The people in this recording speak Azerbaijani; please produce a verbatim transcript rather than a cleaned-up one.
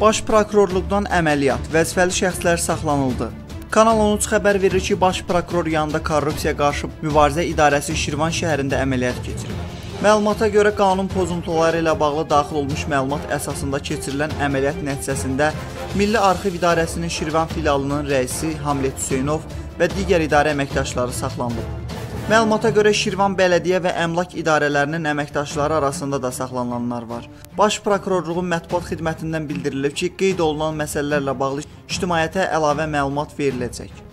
Baş prokurorluqdan əməliyyat, vəzifəli şəxslər saxlanıldı. Kanal on üç xəbər verir ki, Baş prokuror yanında Korrupsiya qarşı mübarizə idarəsi Şirvan şəhərində əməliyyat keçirib. Məlumata görə qanun pozuntuları ilə bağlı daxil olmuş məlumat əsasında keçirilən əməliyyat nəticəsində Milli Arxiv İdarəsinin Şirvan filialının rəisi Hamlet Hüseynov və digər idarə əməkdaşları saxlanılıb. Məlumata görə Şirvan Bələdiyyə və Əmlak idarələrinin əməkdaşları arasında da saxlanılanlar var. Baş prokurorluğun mətbuat xidmətindən bildirilib ki, qeyd olunan məsələlərlə bağlı ictimaiyyətə əlavə məlumat veriləcək.